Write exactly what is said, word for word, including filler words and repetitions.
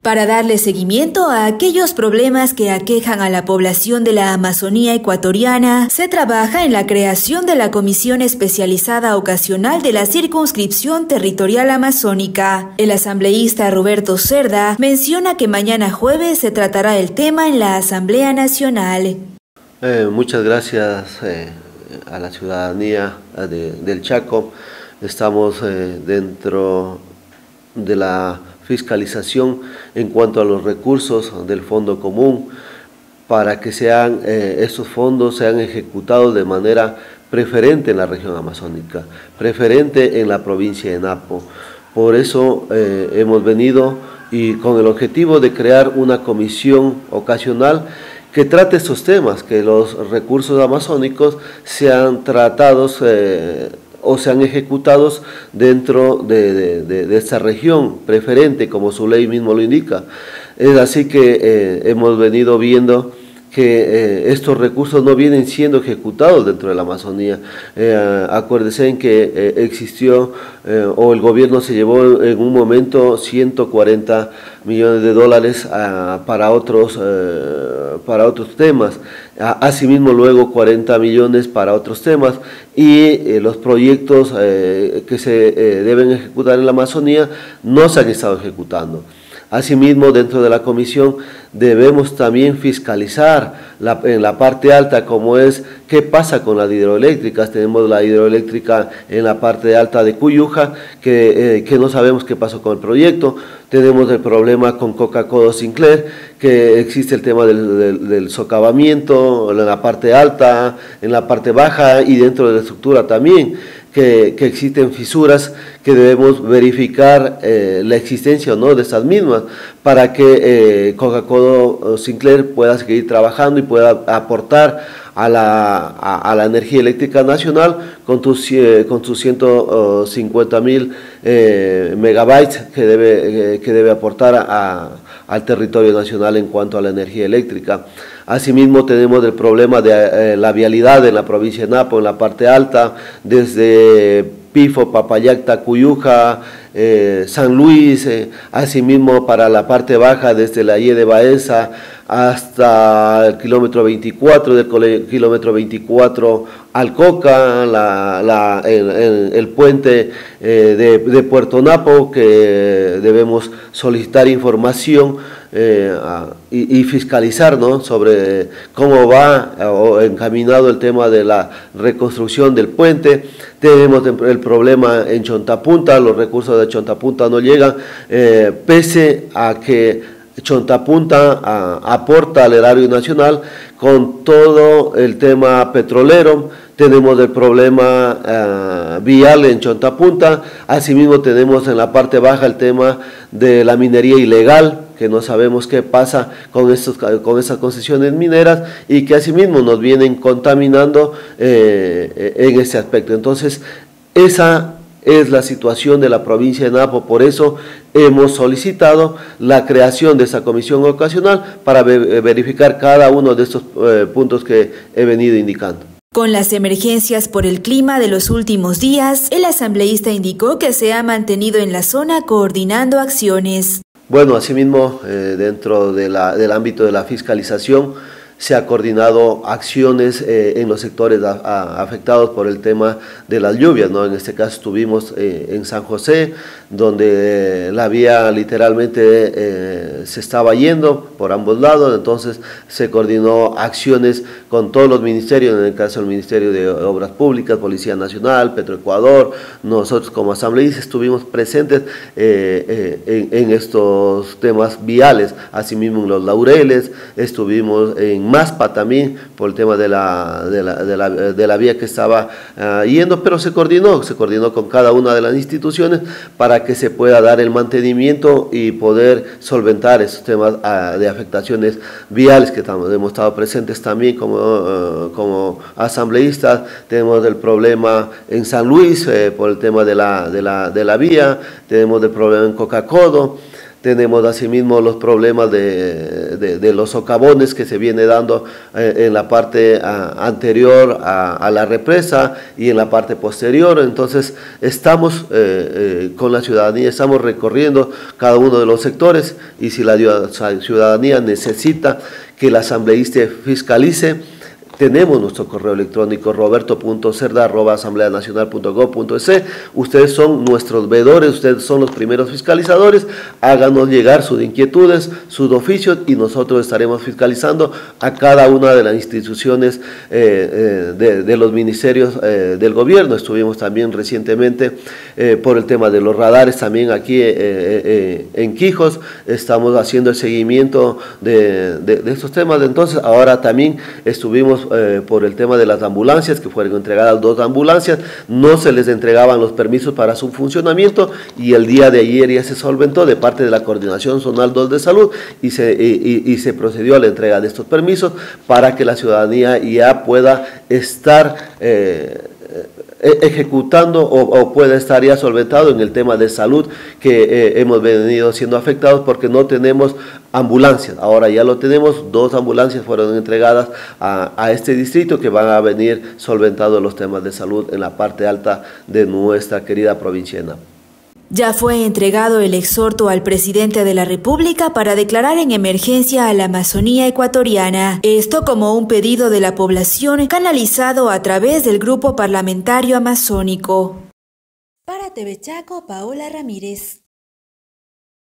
Para darle seguimiento a aquellos problemas que aquejan a la población de la Amazonía ecuatoriana, se trabaja en la creación de la Comisión Especializada Ocasional de la Circunscripción Territorial Amazónica. El asambleísta Roberto Cerda menciona que mañana jueves se tratará el tema en la Asamblea Nacional. Eh, muchas gracias eh, a la ciudadanía de, del Chaco. Estamos eh, dentro de la fiscalización en cuanto a los recursos del Fondo Común para que sean, eh, estos fondos sean ejecutados de manera preferente en la región amazónica, preferente en la provincia de Napo. Por eso eh, hemos venido y con el objetivo de crear una comisión ocasional que trate estos temas, que los recursos amazónicos sean tratados eh, o sean ejecutados dentro de, de, de, de esta región preferente, como su ley mismo lo indica. Es así que eh, hemos venido viendo que eh, estos recursos no vienen siendo ejecutados dentro de la Amazonía. Eh, acuérdense en que eh, existió eh, o el gobierno se llevó en un momento ciento cuarenta millones de dólares uh, para, otros, uh, para otros temas, asimismo luego cuarenta millones para otros temas y eh, los proyectos eh, que se eh, deben ejecutar en la Amazonía no se han estado ejecutando. Asimismo, dentro de la comisión debemos también fiscalizar la, en la parte alta, como es qué pasa con las hidroeléctricas. Tenemos la hidroeléctrica en la parte alta de Cuyuja, que, eh, que no sabemos qué pasó con el proyecto. Tenemos el problema con Coca-Cola Sinclair, que existe el tema del, del, del socavamiento en la parte alta, en la parte baja y dentro de la estructura también. Que, que existen fisuras que debemos verificar eh, la existencia o no de estas mismas para que eh, Coca-Cola Sinclair pueda seguir trabajando y pueda aportar a la, a, a la energía eléctrica nacional con, tus, eh, con sus ciento cincuenta mil eh, megabytes que debe, eh, que debe aportar a, a, al territorio nacional en cuanto a la energía eléctrica. Asimismo tenemos el problema de eh, la vialidad en la provincia de Napo, en la parte alta, desde Pifo, Papayacta, Cuyuja, eh, San Luis, eh, asimismo para la parte baja desde la I E de Baeza hasta el kilómetro veinticuatro, del kilómetro veinticuatro al Coca, la, la, el, el, el puente eh, de, de Puerto Napo, que debemos solicitar información eh, a, y, y fiscalizar, ¿no?, sobre cómo va o encaminado el tema de la reconstrucción del puente. Tenemos el problema en Chontapunta, los recursos de Chontapunta no llegan, eh, pese a que Chontapunta a, aporta al erario nacional con todo el tema petrolero. Tenemos el problema uh, vial en Chontapunta, asimismo tenemos en la parte baja el tema de la minería ilegal, que no sabemos qué pasa con, estos, con esas concesiones mineras y que asimismo nos vienen contaminando eh, en este aspecto. Entonces, esa es la situación de la provincia de Napo, por eso hemos solicitado la creación de esa comisión ocasional para verificar cada uno de estos eh, puntos que he venido indicando. Con las emergencias por el clima de los últimos días, el asambleísta indicó que se ha mantenido en la zona coordinando acciones. Bueno, asimismo, eh, dentro de la, del ámbito de la fiscalización, se ha coordinado acciones eh, en los sectores a, a, afectados por el tema de las lluvias, ¿no? En este caso estuvimos eh, en San José, donde eh, la vía literalmente eh, se estaba yendo por ambos lados, entonces se coordinó acciones con todos los ministerios, en el caso del Ministerio de Obras Públicas, Policía Nacional, Petroecuador. Nosotros como asambleístas estuvimos presentes eh, eh, en, en estos temas viales, asimismo en Los Laureles, estuvimos en Maspa también por el tema de la, de la, de la, de la vía que estaba uh, yendo, pero se coordinó, se coordinó con cada una de las instituciones para que se pueda dar el mantenimiento y poder solventar esos temas uh, de afectaciones viales que estamos, hemos estado presentes también como, uh, como asambleístas. Tenemos el problema en San Luis eh, por el tema de la, de, la, de la vía, tenemos el problema en Coca-Cola. tenemos asimismo los problemas de, de, de los socavones que se viene dando eh, en la parte a, anterior a, a la represa y en la parte posterior. Entonces estamos eh, eh, con la ciudadanía, estamos recorriendo cada uno de los sectores, y si la ciudadanía necesita que el asambleísta fiscalice, tenemos nuestro correo electrónico roberto punto cerda arroba asamblea nacional punto gob punto es. Ustedes son nuestros veedores, ustedes son los primeros fiscalizadores. Háganos llegar sus inquietudes, sus oficios, y nosotros estaremos fiscalizando a cada una de las instituciones eh, eh, de, de los ministerios eh, del gobierno. Estuvimos también recientemente eh, por el tema de los radares, también aquí eh, eh, en Quijos, estamos haciendo el seguimiento de, de, de estos temas. Entonces ahora también estuvimos Eh, por el tema de las ambulancias, que fueron entregadas dos ambulancias, no se les entregaban los permisos para su funcionamiento, y el día de ayer ya se solventó de parte de la Coordinación Zonal dos de Salud, y se, y, y, y se procedió a la entrega de estos permisos para que la ciudadanía ya pueda estar eh, ejecutando o, o pueda estar ya solventado en el tema de salud, que eh, hemos venido siendo afectados porque no tenemos ambulancias. Ahora ya lo tenemos, dos ambulancias fueron entregadas a, a este distrito, que van a venir solventados los temas de salud en la parte alta de nuestra querida provincia de Napo. Ya fue entregado el exhorto al presidente de la República para declarar en emergencia a la Amazonía ecuatoriana. Esto como un pedido de la población canalizado a través del Grupo Parlamentario Amazónico. Para T V Chaco, Paola Ramírez.